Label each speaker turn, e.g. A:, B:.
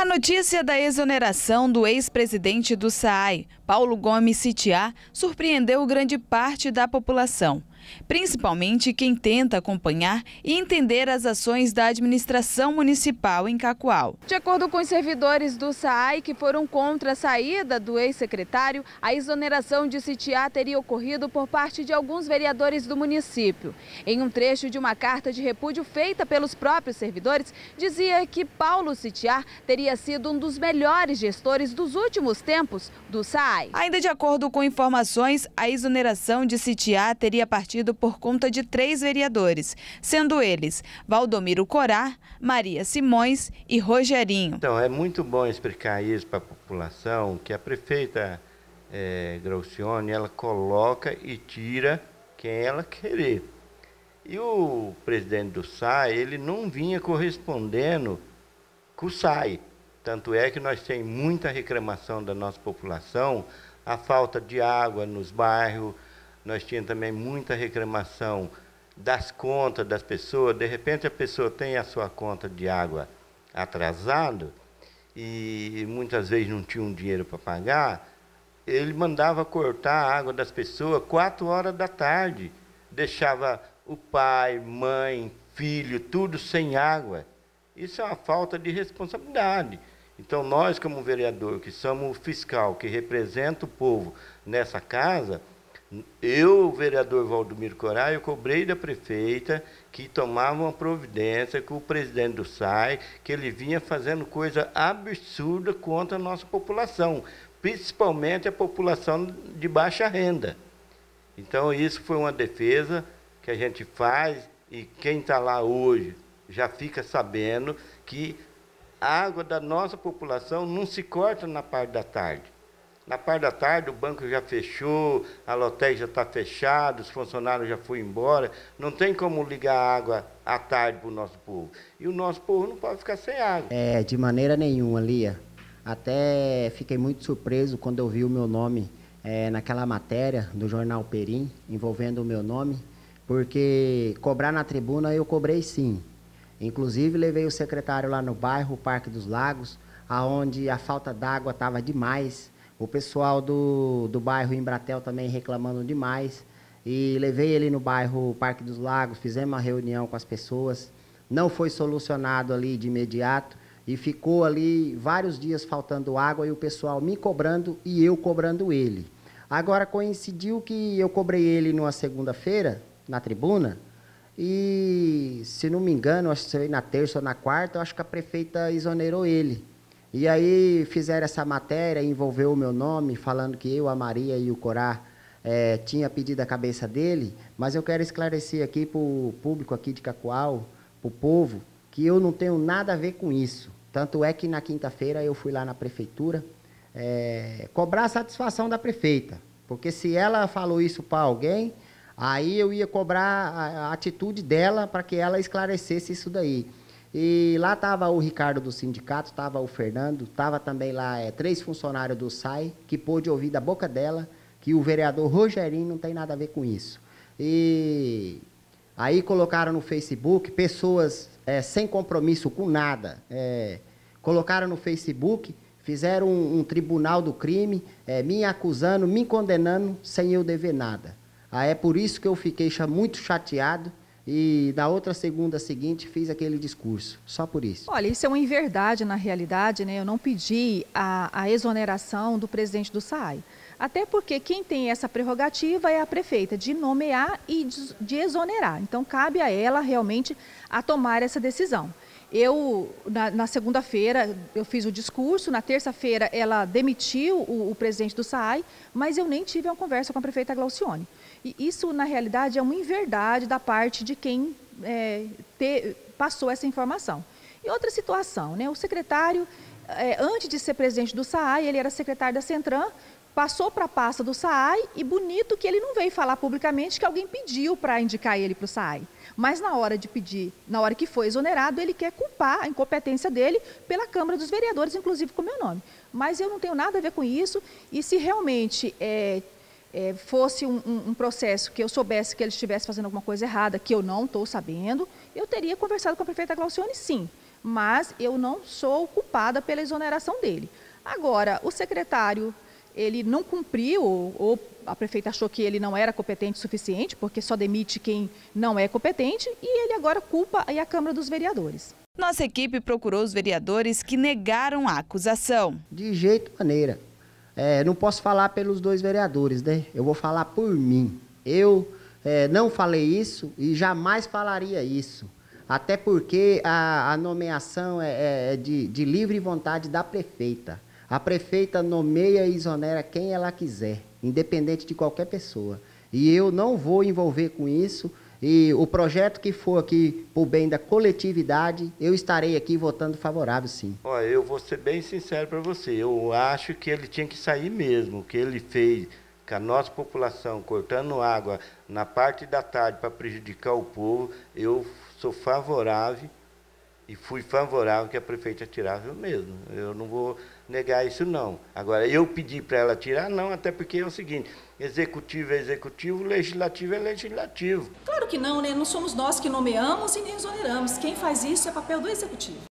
A: A notícia da exoneração do ex-presidente do SAAI, Paulo Gomes Sitiá, surpreendeu grande parte da população, principalmente quem tenta acompanhar e entender as ações da administração municipal em Cacoal. De acordo com os servidores do SAAI que foram contra a saída do ex-secretário, a exoneração de Sitiá teria ocorrido por parte de alguns vereadores do município. Em um trecho de uma carta de repúdio feita pelos próprios servidores, dizia que Paulo Sitiá teria sido um dos melhores gestores dos últimos tempos do SAAI. Ainda de acordo com informações, a exoneração de Sitiá teria partido por conta de 3 vereadores, sendo eles Valdomiro Corá, Maria Simões e Rogerinho.
B: Então, é muito bom explicar isso para a população, que a prefeita Glaucione, ela coloca e tira quem ela querer. E o presidente do SAAI, ele não vinha correspondendo com o SAAI. Tanto é que nós temos muita reclamação da nossa população, a falta de água nos bairros. Nós tínhamos também muita reclamação das contas das pessoas. De repente a pessoa tem a sua conta de água atrasada e muitas vezes não tinha um dinheiro para pagar. Ele mandava cortar a água das pessoas 4 horas da tarde. Deixava o pai, mãe, filho, tudo sem água. Isso é uma falta de responsabilidade. Então nós, como vereador, que somos o fiscal, que representa o povo nessa casa, eu, o vereador Valdomiro Corá, eu cobrei da prefeita que tomava uma providência com o presidente do SAAI, que ele vinha fazendo coisa absurda contra a nossa população, principalmente a população de baixa renda. Então isso foi uma defesa que a gente faz e quem está lá hoje já fica sabendo que a água da nossa população não se corta na parte da tarde. Na parte da tarde o banco já fechou, a lotérica já está fechada, os funcionários já foram embora. Não tem como ligar a água à tarde para o nosso povo. E o nosso povo não pode ficar sem água.
C: De maneira nenhuma, Lia. Até fiquei muito surpreso quando eu vi o meu nome naquela matéria do jornal Perim, envolvendo o meu nome, porque cobrar na tribuna eu cobrei sim. Inclusive levei o secretário lá no bairro, Parque dos Lagos, aonde a falta d'água estava demais. O pessoal do bairro Embratel também reclamando demais. E levei ele no bairro Parque dos Lagos, fizemos uma reunião com as pessoas. Não foi solucionado ali de imediato e ficou ali vários dias faltando água e o pessoal me cobrando e eu cobrando ele. Agora coincidiu que eu cobrei ele numa segunda-feira, na tribuna, e, se não me engano, acho que foi na terça ou na quarta, eu acho que a prefeita exonerou ele. E aí fizeram essa matéria, envolveu o meu nome, falando que eu, a Maria e o Corá tinha pedido a cabeça dele, mas eu quero esclarecer aqui para o público aqui de Cacoal, para o povo, que eu não tenho nada a ver com isso. Tanto é que na quinta-feira eu fui lá na prefeitura cobrar a satisfação da prefeita, porque se ela falou isso para alguém, aí eu ia cobrar a atitude dela para que ela esclarecesse isso daí. E lá estava o Ricardo do sindicato, estava o Fernando, estava também lá 3 funcionários do SAAI, que pôde ouvir da boca dela que o vereador Rogerinho não tem nada a ver com isso. E aí colocaram no Facebook pessoas sem compromisso com nada, colocaram no Facebook, fizeram um tribunal do crime, me acusando, me condenando, sem eu dever nada. É por isso que eu fiquei muito chateado e na outra segunda seguinte fiz aquele discurso, só por isso.
D: Olha, isso é uma inverdade na realidade, né? Eu não pedi a exoneração do presidente do SAAI. Até porque quem tem essa prerrogativa é a prefeita, de nomear e de exonerar. Então, cabe a ela realmente a tomar essa decisão. Eu, na segunda-feira, eu fiz o discurso, na terça-feira ela demitiu o presidente do SAAI, mas eu nem tive uma conversa com a prefeita Glaucione. E isso, na realidade, é uma inverdade da parte de quem passou essa informação. E outra situação, né? O secretário, antes de ser presidente do SAAI, ele era secretário da Centram, passou para a pasta do SAAI e bonito que ele não veio falar publicamente que alguém pediu para indicar ele para o SAAI. Mas na hora de pedir, na hora que foi exonerado, ele quer culpar a incompetência dele pela Câmara dos Vereadores, inclusive com o meu nome. Mas eu não tenho nada a ver com isso e se realmente fosse um processo que eu soubesse que ele estivesse fazendo alguma coisa errada, que eu não estou sabendo, eu teria conversado com a prefeita Glaucione, sim. mas eu não sou culpada pela exoneração dele. Agora, o secretário, ele não cumpriu, ou a prefeita achou que ele não era competente o suficiente, porque só demite quem não é competente, e ele agora culpa aí a Câmara dos Vereadores.
A: Nossa equipe procurou os vereadores que negaram a acusação.
C: De jeito maneira. Não posso falar pelos 2 vereadores, né? Eu vou falar por mim. Eu não falei isso e jamais falaria isso. Até porque a nomeação é de livre vontade da prefeita. A prefeita nomeia e exonera quem ela quiser, independente de qualquer pessoa. E eu não vou envolver com isso. E o projeto que for aqui por bem da coletividade, eu estarei aqui votando favorável, sim.
B: Olha, eu vou ser bem sincero para você. Eu acho que ele tinha que sair mesmo. O que ele fez com a nossa população, cortando água na parte da tarde para prejudicar o povo, eu sou favorável. E fui favorável que a prefeita tirasse mesmo. Eu não vou negar isso, não. Agora, eu pedi para ela tirar, não, até porque é o seguinte, executivo é executivo, legislativo é legislativo.
E: Claro que não, né? Não somos nós que nomeamos e nem exoneramos. Quem faz isso é papel do executivo.